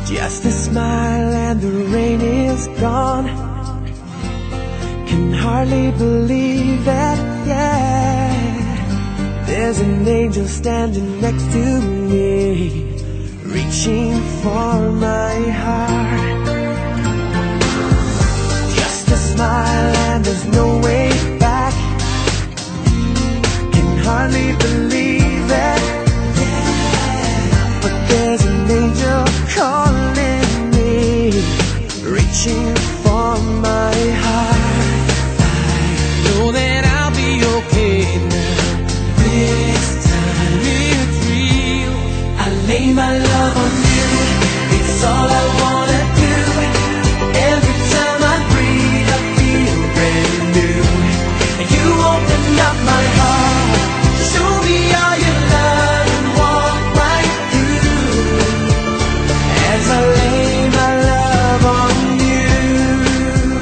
Just a smile and the rain is gone. Can hardly believe it, yeah. There's an angel standing next to me, reaching for my heart. Just a smile and there's no way back. Can hardly believe it, yeah. But there's an angel calling me, reaching for my heart. I know that I'll be okay now. This time it's real. I lay my love on you, it's all I wanna do. Every time I breathe I feel brand new. You open up my heart, show me all your love and walk right through. As I lay my love on you.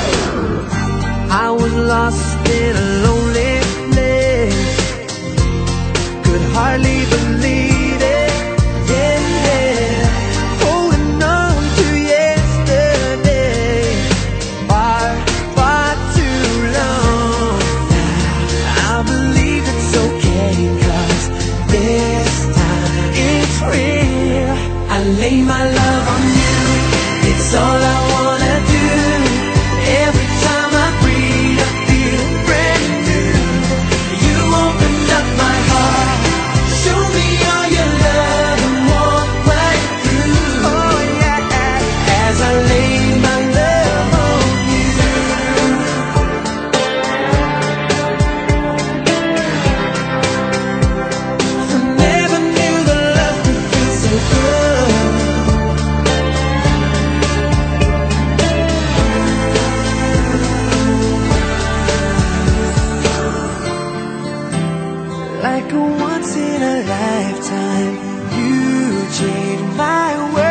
I was lost in a lonely place, could hardly believe it, yeah. Holding on to yesterday, far, far too long. I believe it's okay, 'cause this time it's real. I lay my love on you, it's all I wanna do. Every time I breathe I feel brand new. You opened up my heart, show me all your love and walk right through. Oh yeah, as I lay my love on you. I never knew the love could feel so good. Like a once in a lifetime, you changed my world.